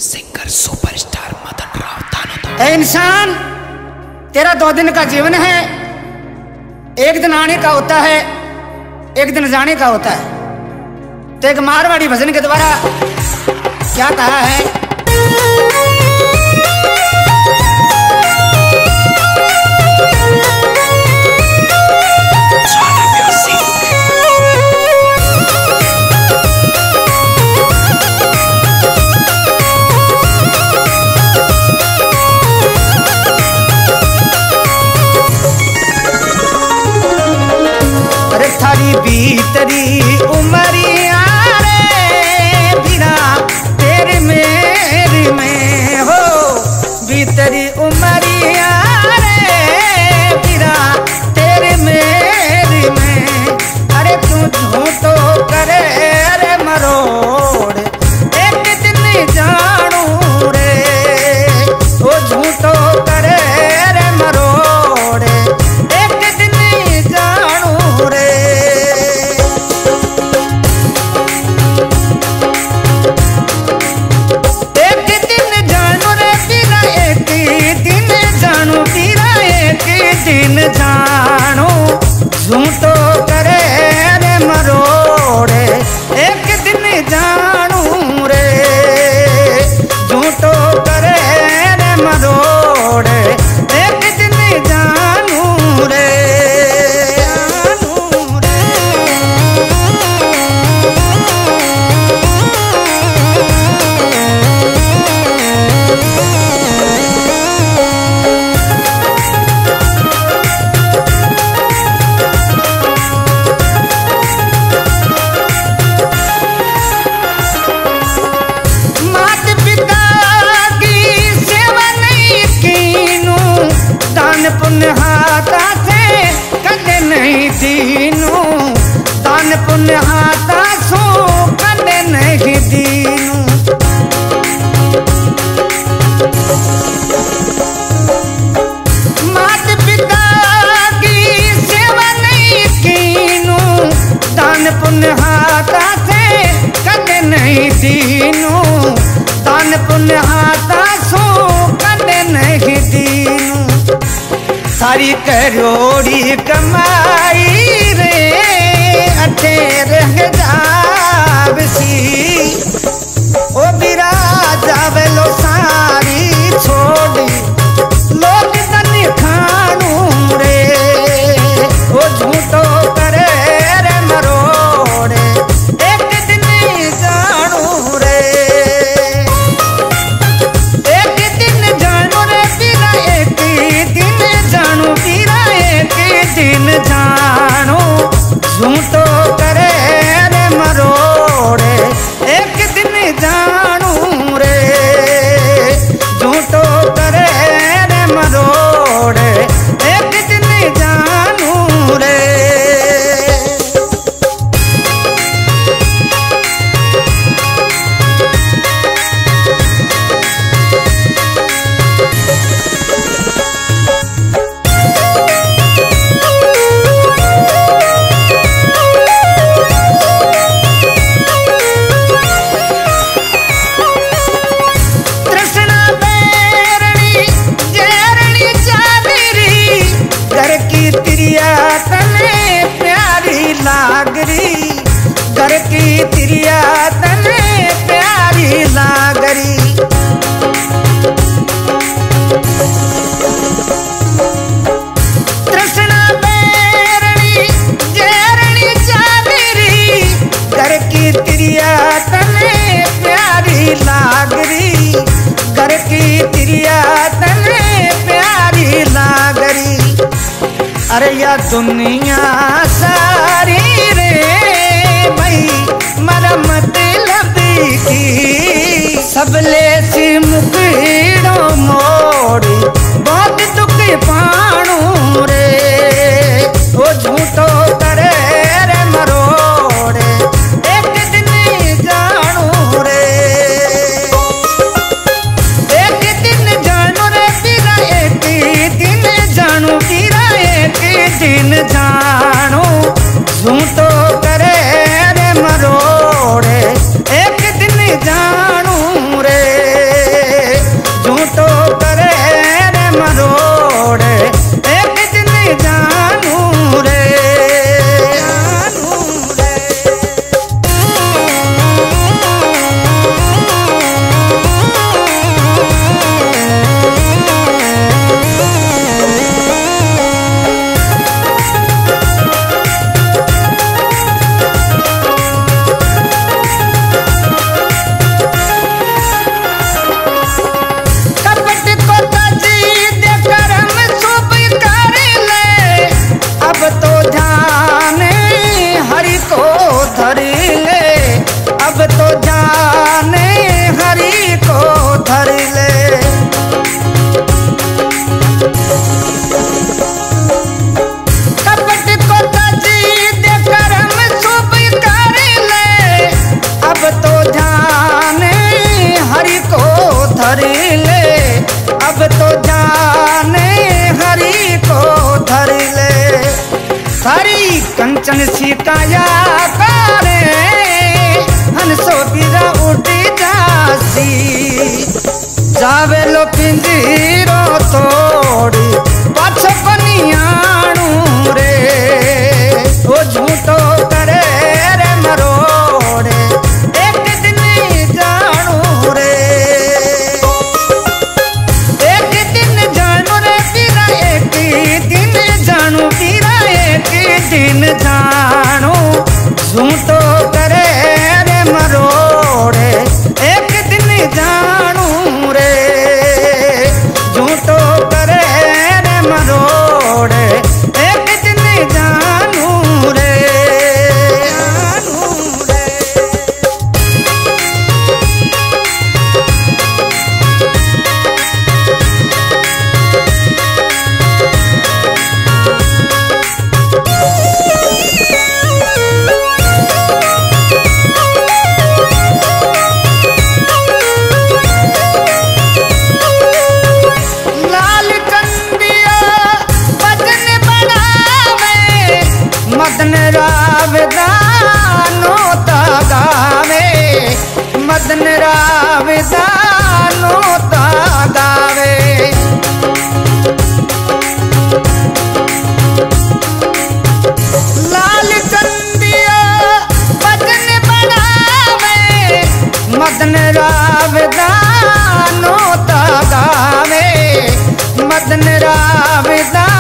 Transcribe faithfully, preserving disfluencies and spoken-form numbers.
Singer superstar Madan Rao दानोदा। ए इंसान, तेरा दो दिन का जीवन है। एक दिन आने का होता है, एक दिन जाने का होता है। तो एक मारवाड़ी भजन के द्वारा क्या कहा है? थारी भीतरी उमरिया रे बिना तेरे मेरे में हो, भीतरी उमरिया रे बिना तेरे मेरे में। अरे तू झूठो करे अरे मरोड़, एक दिन जानू रे वो झूठो करे अरे मरोड़, एक दिन जानू रे। दिन जानो झूठो करे रे मरोड़े, एक दिन जानू रे झूठो करे रे मरोड़े, एक दिन जानू रे। पुण्य हाथा से कदे नहीं दीनू, दान पुण्य हाथा सो कदे नहीं दीनू। मात पिता की सेवा नहीं कीनू, दान पुण्य हाथा से कदे नहीं दीनू, दान पुण्य हाथा सो कदे नहीं दीनू। सारी करोड़ी कमाई रे अठे रह जावसी, ओ बिरा जावलो सारी छोड़ी लोग तनी खानू रे, ओ झूठो करे रे मरोड़े, एक दिन जानू रे, एक दिन जानू रे बिना एक दिन जानू बिना एक दिन जानू झूठो करे रे मरोड़े, एक दिन जानू रे झूठो करे रे मरोड़े, एक दिन जानू रे। घर की तिरिया तने प्यारी लागरी, तृष्णा बैरणी जैरणी चादरी, घर की तिरिया तने प्यारी लागरी, घर की तिरिया तने प्यारी लागरी। अरे या दुनिया सारी रे भाई मरमत लबी की, सबले सी मुकड़ो मोड़ी बहुत दुख पाणू रे, वो झूठो करे रे मरोड़े, एक दिन जानू रे, एक दिन जानू रे बिना एक दिन जानू बिना एक दिन जानू झूठो करे रे मरोड़े, एक दिन जानू रे। ध्यान हरि को धरी ले, अब तो जान हरि को धरी ले। हरि कंचन सी काया करे हंसो बिरा उड़ी जासी, जावे लो पिंजरो तोड़ी पाछ बनियाणू रे, ओ झूठो करे रे मरोड़े एक दिन जानू रे, एक दिन जानू रे बिरा एक दिन जानू बिरा एक दिन जानू, झूठो करे रे मरोड़े एक दिन जानू रे, झूठो करे रे मरोड़े एक दिन जानू रे, जानू रे। मदन रावदानो ता गावे, मदन रावदानो ता गावे, लाल चंदिया मदन बनावे, मदन रावदानो ता गावे, मदन रावदा